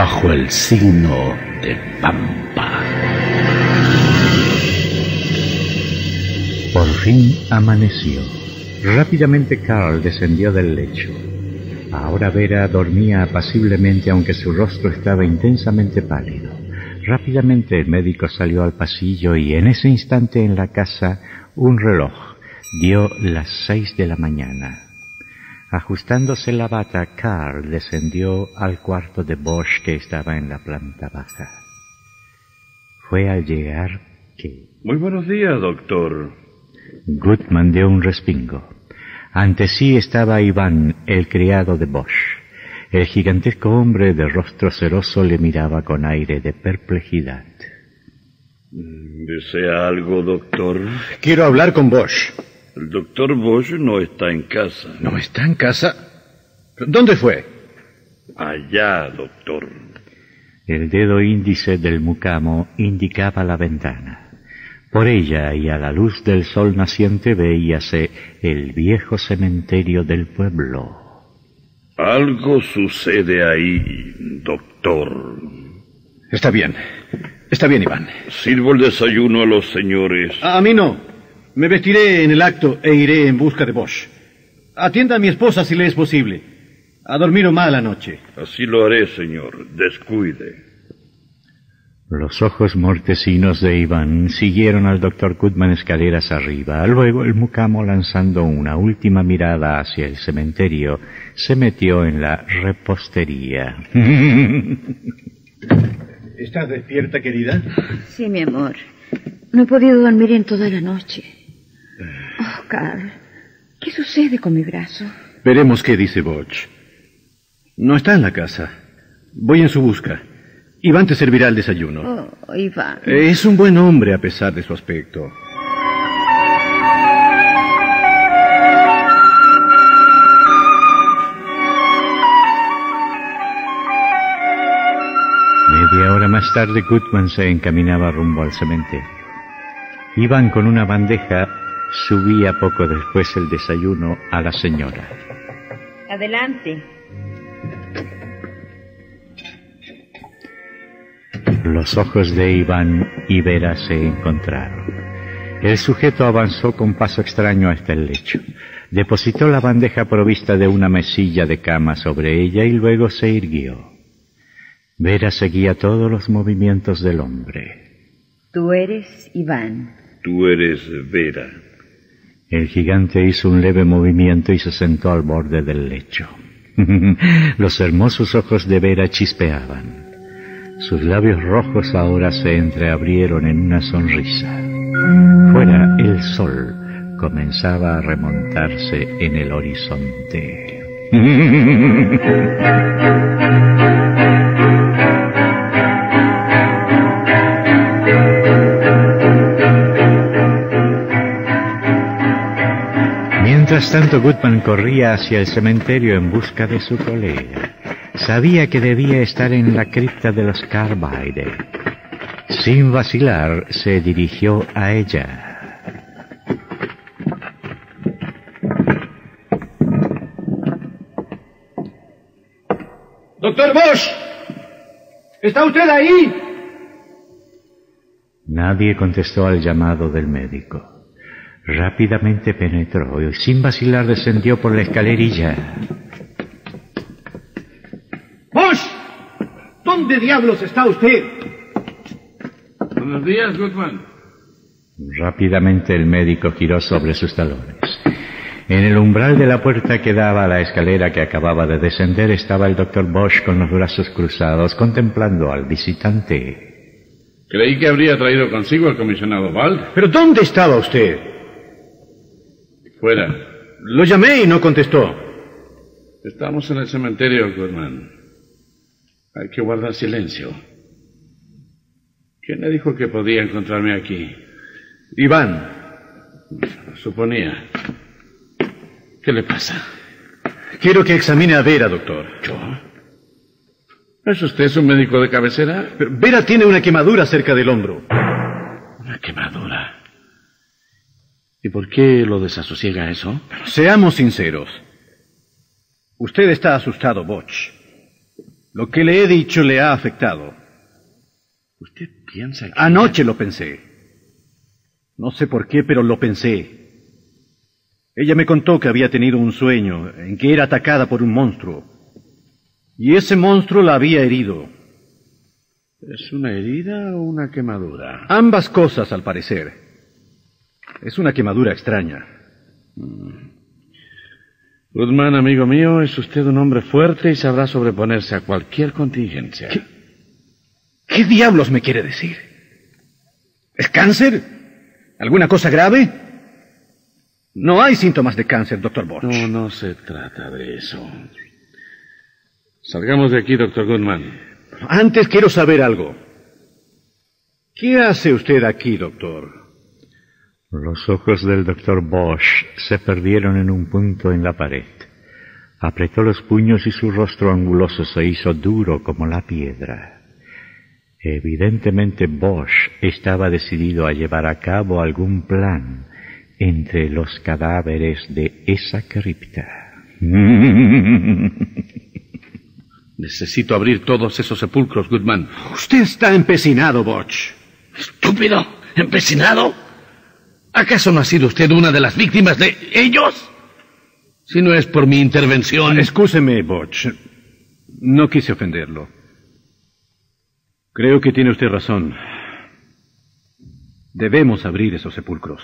bajo el signo de Pampa. Por fin amaneció. Rápidamente Carl descendió del lecho. Ahora Vera dormía apaciblemente, aunque su rostro estaba intensamente pálido. Rápidamente el médico salió al pasillo y en ese instante en la casa un reloj dio las 6 de la mañana. Ajustándose la bata, Carl descendió al cuarto de Bosch que estaba en la planta baja. Fue al llegar que... Muy buenos días, doctor. Gutman dio un respingo. Ante sí estaba Iván, el criado de Bosch. El gigantesco hombre de rostro ceroso le miraba con aire de perplejidad. ¿Desea algo, doctor? Quiero hablar con Bosch. El doctor Bosch no está en casa. ¿No está en casa? ¿Dónde fue? Allá, doctor. El dedo índice del mucamo indicaba la ventana. Por ella y a la luz del sol naciente veíase el viejo cementerio del pueblo. Algo sucede ahí, doctor. Está bien, Iván. Sirvo el desayuno a los señores. A mí no. Me vestiré en el acto e iré en busca de Bosch. Atienda a mi esposa si le es posible. Ha dormido mal anoche. Así lo haré, señor. Descuide. Los ojos mortecinos de Iván siguieron al doctor Gutman escaleras arriba. Luego el mucamo, lanzando una última mirada hacia el cementerio, se metió en la repostería. ¿Estás despierta, querida? Sí, mi amor. No he podido dormir en toda la noche. Oh, Carl, ¿qué sucede con mi brazo? Veremos qué dice Bosch. No está en la casa. Voy en su busca. Iván te servirá el desayuno. Oh, Iván. Es un buen hombre a pesar de su aspecto. Media hora más tarde, Gutman se encaminaba rumbo al cementerio. Iván, con una bandeja, subía poco después el desayuno a la señora. Adelante. Los ojos de Iván y Vera se encontraron. El sujeto avanzó con paso extraño hasta el lecho. Depositó la bandeja provista de una mesilla de cama sobre ella y luego se irguió. Vera seguía todos los movimientos del hombre. Tú eres Iván. Tú eres Vera. El gigante hizo un leve movimiento y se sentó al borde del lecho. Los hermosos ojos de Vera chispeaban. Sus labios rojos ahora se entreabrieron en una sonrisa. Fuera, el sol comenzaba a remontarse en el horizonte. Mientras tanto, Gutman corría hacia el cementerio en busca de su colega. Sabía que debía estar en la cripta de los Carbide. Sin vacilar, se dirigió a ella. ¡Doctor Bosch! ¿Está usted ahí? Nadie contestó al llamado del médico. Rápidamente penetró y sin vacilar descendió por la escalerilla. ¡Bosch! ¿Dónde diablos está usted? Buenos días, Gutman. Rápidamente el médico giró sobre sus talones. En el umbral de la puerta que daba a la escalera que acababa de descender estaba el doctor Bosch con los brazos cruzados, contemplando al visitante. Creí que habría traído consigo al comisionado Wald. ¿Pero dónde estaba usted? Fuera. Lo llamé y no contestó. Estamos en el cementerio, Gutman. Hay que guardar silencio. ¿Quién le dijo que podía encontrarme aquí? Iván. Suponía. ¿Qué le pasa? Quiero que examine a Vera, doctor. ¿Yo? ¿Es usted un médico de cabecera? Pero Vera tiene una quemadura cerca del hombro. ¿Una quemadura? ¿Y por qué lo desasosiega eso? Seamos sinceros. Usted está asustado, Bosch. Lo que le he dicho le ha afectado. ¿Usted piensa que... Anoche lo pensé. No sé por qué, pero lo pensé. Ella me contó que había tenido un sueño en que era atacada por un monstruo. Y ese monstruo la había herido. ¿Es una herida o una quemadura? Ambas cosas, al parecer. Es una quemadura extraña. Goodman, amigo mío, es usted un hombre fuerte y sabrá sobreponerse a cualquier contingencia. ¿Qué diablos me quiere decir? ¿Es cáncer? ¿Alguna cosa grave? No hay síntomas de cáncer, Dr. Bosch. No se trata de eso. Salgamos de aquí, Dr. Goodman. Antes quiero saber algo. ¿Qué hace usted aquí, doctor? Los ojos del doctor Bosch se perdieron en un punto en la pared. Apretó los puños y su rostro anguloso se hizo duro como la piedra. Evidentemente Bosch estaba decidido a llevar a cabo algún plan entre los cadáveres de esa cripta. Necesito abrir todos esos sepulcros, Goodman. Usted está empecinado, Bosch. ¿Estúpido? ¿Empecinado? ¿Acaso no ha sido usted una de las víctimas de ellos? Si no es por mi intervención... Excúseme, Bosch. No quise ofenderlo. Creo que tiene usted razón. Debemos abrir esos sepulcros.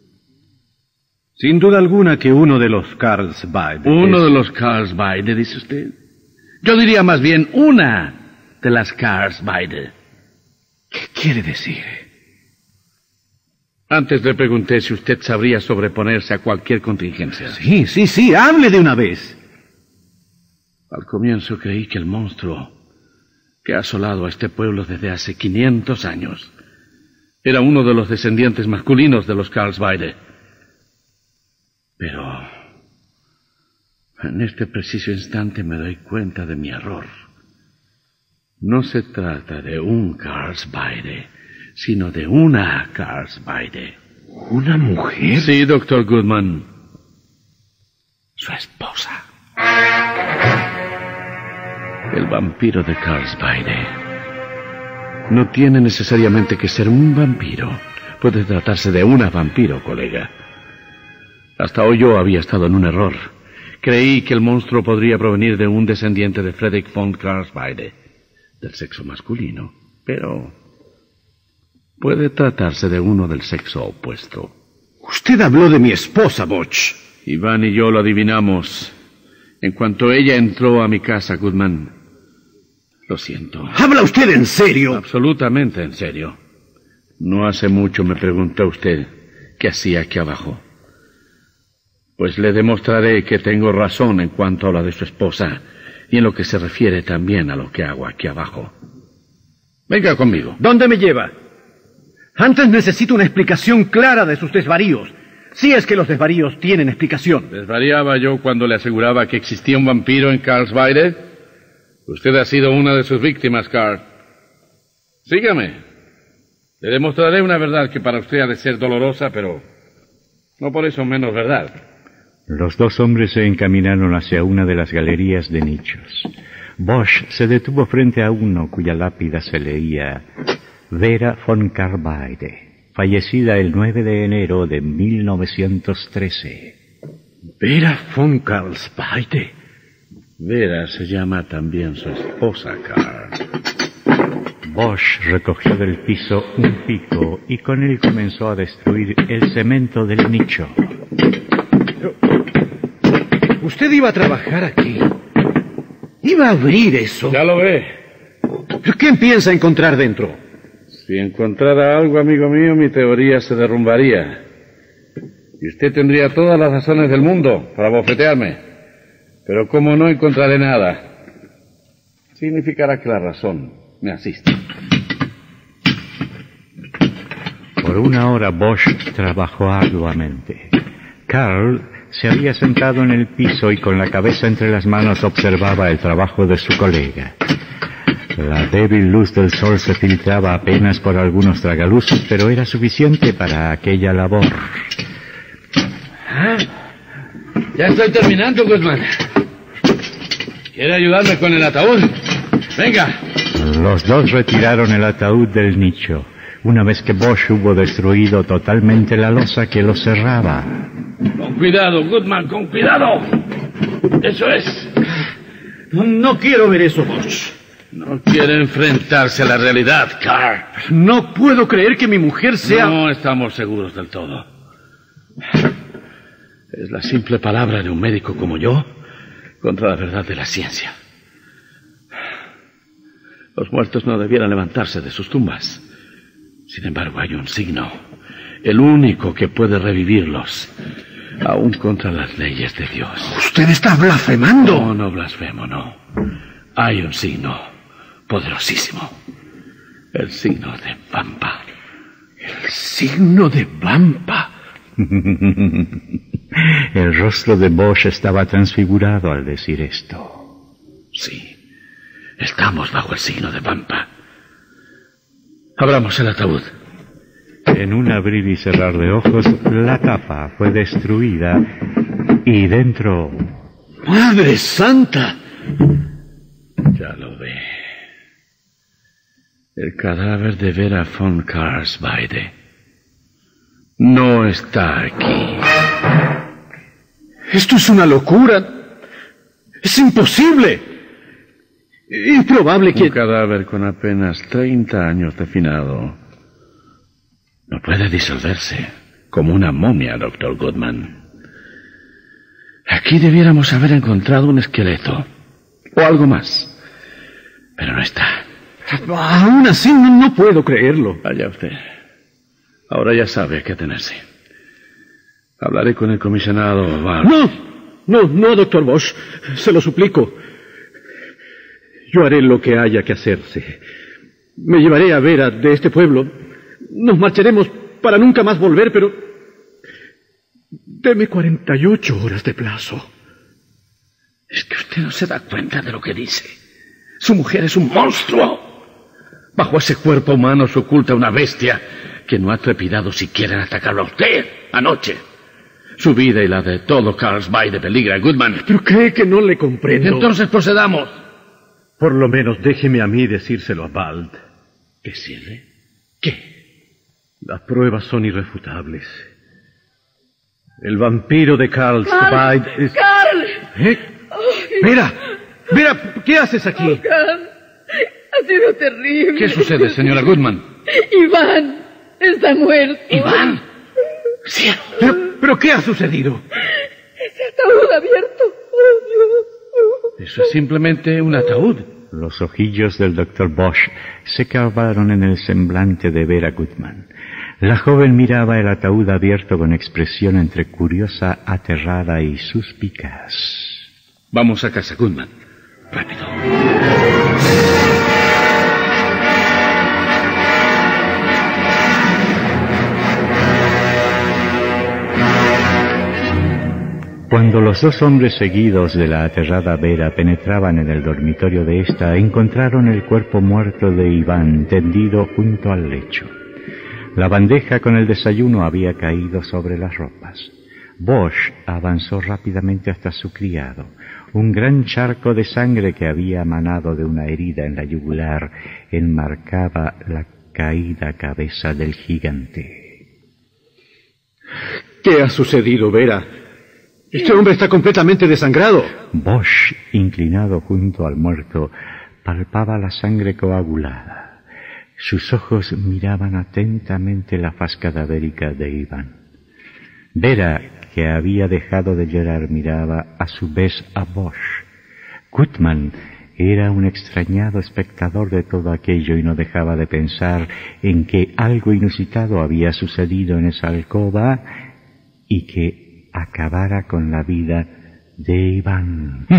Sin duda alguna que uno de los Carlsbade... ¿Uno de los Carlsbade, dice usted? Yo diría más bien una de las Carlsbade. ¿Qué quiere decir? Antes le pregunté si usted sabría sobreponerse a cualquier contingencia. Sí, hable de una vez. Al comienzo creí que el monstruo que ha asolado a este pueblo desde hace 500 años era uno de los descendientes masculinos de los Carlsbade. Pero en este preciso instante me doy cuenta de mi error. No se trata de un Carlsbade, sino de una Carlsbade. ¿Una mujer? Sí, Dr. Goodman. Su esposa. El vampiro de Carlsbade no tiene necesariamente que ser un vampiro. Puede tratarse de una vampiro, colega. Hasta hoy yo había estado en un error. Creí que el monstruo podría provenir de un descendiente de Frederick von Carlsbade, del sexo masculino, pero puede tratarse de uno del sexo opuesto. Usted habló de mi esposa, Bosch. Iván y yo lo adivinamos en cuanto ella entró a mi casa, Goodman. Lo siento. ¿Habla usted en serio? Absolutamente en serio. No hace mucho me preguntó usted qué hacía aquí abajo. Pues le demostraré que tengo razón en cuanto a la de su esposa y en lo que se refiere también a lo que hago aquí abajo. Venga conmigo. ¿Dónde me lleva? Antes necesito una explicación clara de sus desvaríos. Si es que los desvaríos tienen explicación. ¿Desvariaba yo cuando le aseguraba que existía un vampiro en Carlsbade? Usted ha sido una de sus víctimas, Carl. Sígame. Le demostraré una verdad que para usted ha de ser dolorosa, pero no por eso menos verdad. Los dos hombres se encaminaron hacia una de las galerías de nichos. Bosch se detuvo frente a uno cuya lápida se leía Vera von Carlsbade, fallecida el 9 de enero de 1913. Vera von Carlsbade. Vera se llama también su esposa, Carl. Bosch recogió del piso un pico y con él comenzó a destruir el cemento del nicho. Usted iba a trabajar aquí. Iba a abrir eso. Ya lo ve. ¿Pero qué piensa encontrar dentro? Si encontrara algo, amigo mío, mi teoría se derrumbaría. Y usted tendría todas las razones del mundo para bofetearme. Pero como no encontraré nada, significará que la razón me asiste. Por una hora Bosch trabajó arduamente. Carl se había sentado en el piso y con la cabeza entre las manos observaba el trabajo de su colega. La débil luz del sol se filtraba apenas por algunos tragaluzos, pero era suficiente para aquella labor. Ya estoy terminando, Goodman. ¿Quiere ayudarme con el ataúd? Venga. Los dos retiraron el ataúd del nicho, una vez que Bosch hubo destruido totalmente la losa que lo cerraba. Con cuidado, Goodman, con cuidado. Eso es. No quiero ver eso, Bosch. No quiere enfrentarse a la realidad, Carl. No puedo creer que mi mujer sea... No estamos seguros del todo. Es la simple palabra de un médico como yo contra la verdad de la ciencia. Los muertos no debieran levantarse de sus tumbas. Sin embargo, hay un signo, el único que puede revivirlos, aún contra las leyes de Dios. Usted está blasfemando. No, no blasfemo, no. Hay un signo poderosísimo. El signo de Vampa. El signo de Vampa. El rostro de Bosch estaba transfigurado al decir esto. Sí, estamos bajo el signo de Vampa. Abramos el ataúd. En un abrir y cerrar de ojos, la tapa fue destruida y dentro... ¡Madre Santa! Ya lo ve. El cadáver de Vera von Karlsweide no está aquí. Esto es una locura. Es imposible. Improbable que... Un cadáver con apenas 30 años de finado no puede disolverse como una momia, Dr. Goodman. Aquí debiéramos haber encontrado un esqueleto o algo más, pero no está. Aún así no puedo creerlo. Vaya usted. Ahora ya sabe a qué atenerse. Hablaré con el comisionado Val. No, doctor Bosch. Se lo suplico. Yo haré lo que haya que hacerse. Me llevaré a Vera de este pueblo. Nos marcharemos para nunca más volver, pero... deme 48 horas de plazo. Es que usted no se da cuenta de lo que dice. Su mujer es un monstruo. Bajo ese cuerpo humano se oculta una bestia que no ha trepidado siquiera en atacarlo a usted anoche. Su vida y la de todo Karlsweide peligra, Goodman. ¿Pero cree que no le comprendo? Entonces procedamos. Por lo menos déjeme a mí decírselo a Wald. ¿Decirle? ¿Qué? Las pruebas son irrefutables. El vampiro de Karlsweide es... ¡Carl! Vera, ¿qué haces aquí? Oh, Carl, ha sido terrible. ¿Qué sucede, señora Goodman? Iván está muerto. ¿Iván? Sí. ¿Pero qué ha sucedido? Ese ataúd abierto. Oh, Dios. Eso es simplemente un ataúd. Los ojillos del doctor Bosch se clavaron en el semblante de Vera Goodman. La joven miraba el ataúd abierto con expresión entre curiosa, aterrada y suspicaz. Vamos a casa, Goodman. Rápido. Cuando los dos hombres seguidos de la aterrada Vera penetraban en el dormitorio de esta, encontraron el cuerpo muerto de Iván tendido junto al lecho. La bandeja con el desayuno había caído sobre las ropas. Bosch avanzó rápidamente hasta su criado. Un gran charco de sangre que había manado de una herida en la yugular enmarcaba la caída cabeza del gigante. ¿Qué ha sucedido, Vera? Este hombre está completamente desangrado. Bosch, inclinado junto al muerto, palpaba la sangre coagulada. Sus ojos miraban atentamente la faz cadavérica de Iván. Vera, que había dejado de llorar, miraba a su vez a Bosch. Goodman era un extrañado espectador de todo aquello y no dejaba de pensar en que algo inusitado había sucedido en esa alcoba y que acabara con la vida de Iván.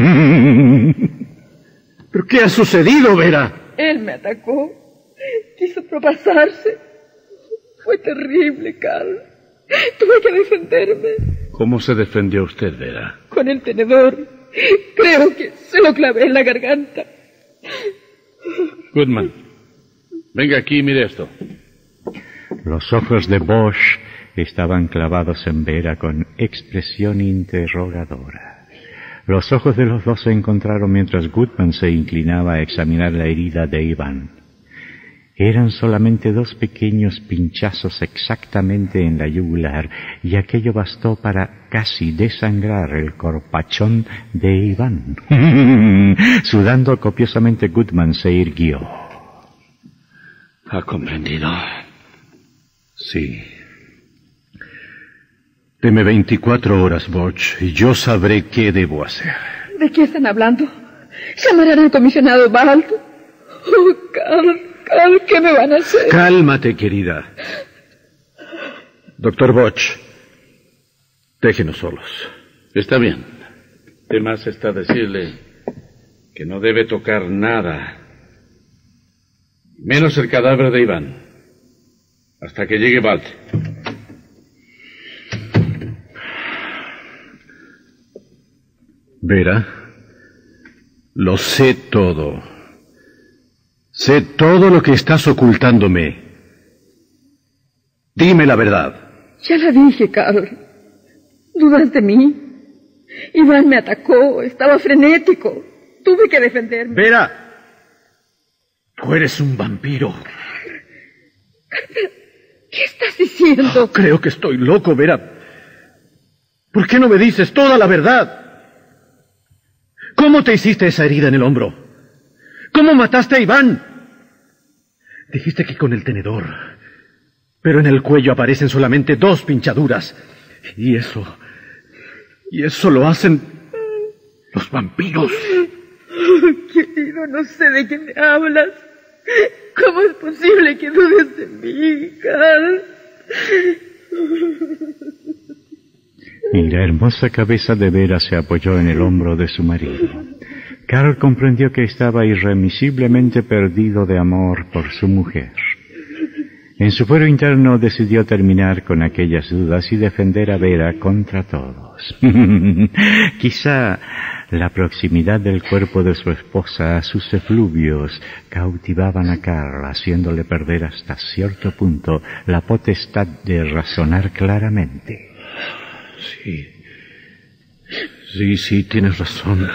¿Pero qué ha sucedido, Vera? Él me atacó. Quiso propasarse. Fue terrible, Carl. Tuve que defenderme. ¿Cómo se defendió usted, Vera? Con el tenedor. Creo que se lo clavé en la garganta. Goodman, venga aquí y mire esto. Los ojos de Bosch estaban clavados en Vera con expresión interrogadora. Los ojos de los dos se encontraron mientras Goodman se inclinaba a examinar la herida de Iván. Eran solamente 2 pequeños pinchazos exactamente en la yugular, y aquello bastó para casi desangrar el corpachón de Iván. Sudando copiosamente, Goodman se irguió. ¿Ha comprendido? Sí. Deme 24 horas, Borch, y yo sabré qué debo hacer. ¿De qué están hablando? ¿Llamarán al comisionado Bald? Oh, Carl, ¿qué me van a hacer? Cálmate, querida. Doctor Borch, déjenos solos. Está bien. ¿Qué más está decirle que no debe tocar nada? Menos el cadáver de Iván. Hasta que llegue Bald. Vera, lo sé todo. Sé todo lo que estás ocultándome. Dime la verdad. Ya la dije, Carl. ¿Dudas de mí? Iván me atacó, estaba frenético. Tuve que defenderme. Vera, tú eres un vampiro. ¿Qué estás diciendo? Oh, creo que estoy loco, Vera. ¿Por qué no me dices toda la verdad? ¿Cómo te hiciste esa herida en el hombro? ¿Cómo mataste a Iván? Dijiste que con el tenedor, pero en el cuello aparecen solamente 2 pinchaduras. Y eso lo hacen los vampiros. Oh, querido, no sé de qué me hablas. ¿Cómo es posible que dudes de mí, Carl? Y la hermosa cabeza de Vera se apoyó en el hombro de su marido. Carl comprendió que estaba irremisiblemente perdido de amor por su mujer. En su fuero interno decidió terminar con aquellas dudas y defender a Vera contra todos. Quizá la proximidad del cuerpo de su esposa a sus efluvios cautivaban a Carl, haciéndole perder hasta cierto punto la potestad de razonar claramente. Sí, tienes razón.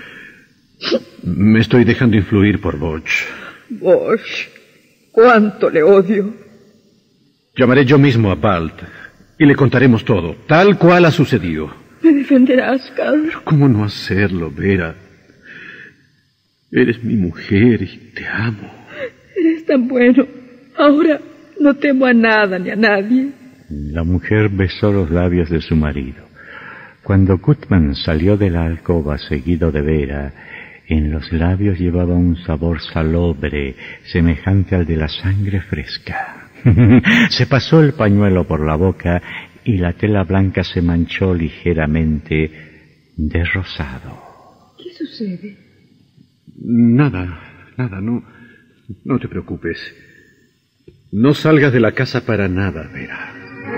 Me estoy dejando influir por Borch. Borch, cuánto le odio. Llamaré yo mismo a Bald y le contaremos todo, tal cual ha sucedido. ¿Me defenderás, Carl? Pero ¿cómo no hacerlo, Vera? Eres mi mujer y te amo. Eres tan bueno. Ahora no temo a nada ni a nadie. La mujer besó los labios de su marido. Cuando Goodman salió de la alcoba seguido de Vera, en los labios llevaba un sabor salobre, semejante al de la sangre fresca. Se pasó el pañuelo por la boca y la tela blanca se manchó ligeramente de rosado. ¿Qué sucede? Nada, no te preocupes. No salgas de la casa para nada, Vera.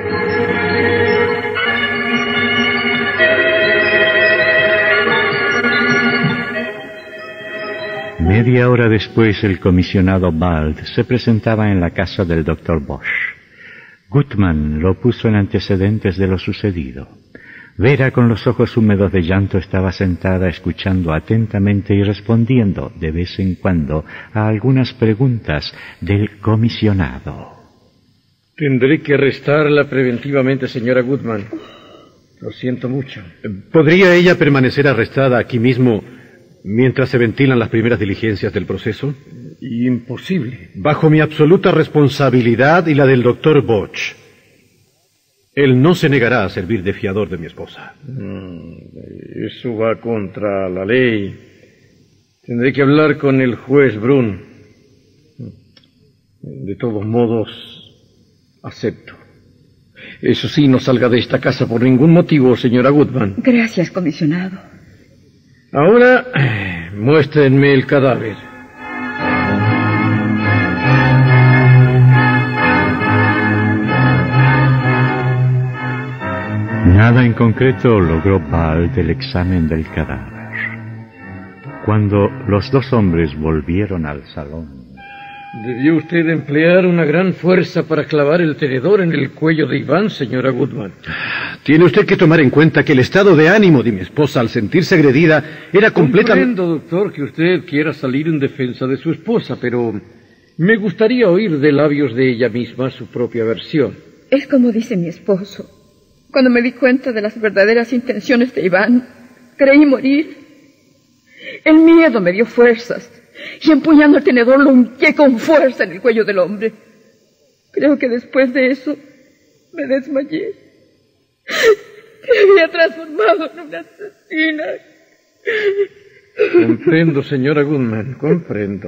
Media hora después, el comisionado Bald se presentaba en la casa del doctor Bosch. Goodman lo puso en antecedentes de lo sucedido. Vera, con los ojos húmedos de llanto, estaba sentada escuchando atentamente y respondiendo de vez en cuando a algunas preguntas del comisionado. Tendré que arrestarla preventivamente, señora Goodman. Lo siento mucho. ¿Podría ella permanecer arrestada aquí mismo mientras se ventilan las primeras diligencias del proceso? Imposible. Bajo mi absoluta responsabilidad y la del doctor Bosch. Él no se negará a servir de fiador de mi esposa. Eso va contra la ley. Tendré que hablar con el juez Brun. De todos modos, acepto. Eso sí, no salga de esta casa por ningún motivo, señora Goodman. Gracias, comisionado. Ahora, muéstrenme el cadáver. Nada en concreto logró Bald del examen del cadáver. Cuando los dos hombres volvieron al salón... Debió usted emplear una gran fuerza para clavar el tenedor en el cuello de Iván, señora Goodman. Tiene usted que tomar en cuenta que el estado de ánimo de mi esposa al sentirse agredida era completamente... Comprendo, doctor, que usted quiera salir en defensa de su esposa, pero me gustaría oír de labios de ella misma su propia versión. Es como dice mi esposo. Cuando me di cuenta de las verdaderas intenciones de Iván, creí morir. El miedo me dio fuerzas y empuñando el tenedor lo hinqué con fuerza en el cuello del hombre. Creo que después de eso me desmayé. Me había transformado en una asesina. Comprendo, señora Goodman, comprendo.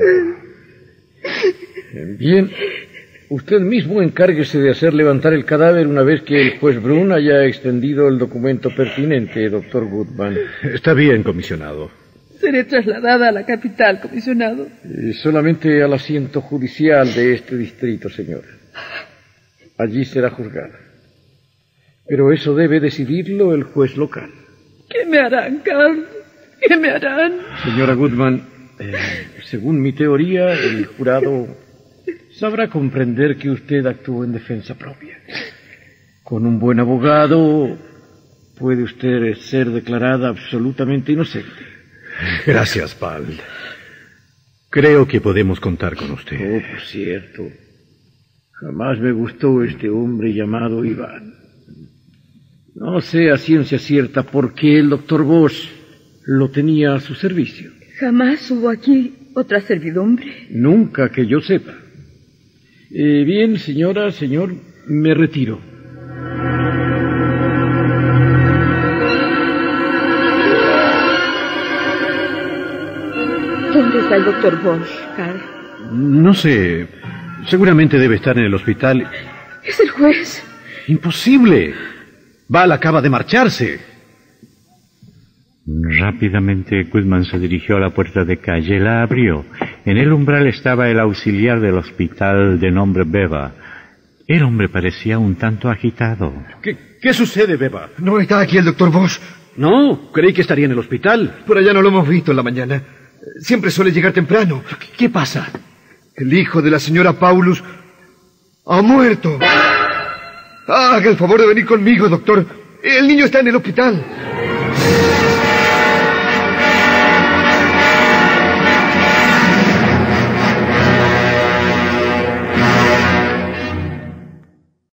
Bien, usted mismo encárguese de hacer levantar el cadáver una vez que el juez Brun haya extendido el documento pertinente, doctor Goodman. Está bien, comisionado. Seré trasladada a la capital, comisionado. Solamente al asiento judicial de este distrito, señora. Allí será juzgada. Pero eso debe decidirlo el juez local. ¿Qué me harán, Carl? ¿Qué me harán? Señora Goodman, según mi teoría, el jurado sabrá comprender que usted actuó en defensa propia. Con un buen abogado puede usted ser declarada absolutamente inocente. Gracias, Pal. Creo que podemos contar con usted. Oh, por cierto. Jamás me gustó este hombre llamado Iván. No sé a ciencia cierta por qué el doctor Bosch lo tenía a su servicio. ¿Jamás hubo aquí otra servidumbre? Nunca que yo sepa. Bien, señora, señor, me retiro. ¿Dónde está el doctor Bosch, Carl? No sé. Seguramente debe estar en el hospital. Es el juez. ¡Imposible! Val acaba de marcharse. Rápidamente Goodman se dirigió a la puerta de calle, la abrió. En el umbral estaba el auxiliar del hospital de nombre Beva. El hombre parecía un tanto agitado. ¿Qué sucede, Beva? ¿No está aquí el doctor Bosch? No, creí que estaría en el hospital. Por allá no lo hemos visto en la mañana. Siempre suele llegar temprano. ¿Qué pasa? El hijo de la señora Paulus ha muerto. Haga el favor de venir conmigo, doctor. El niño está en el hospital.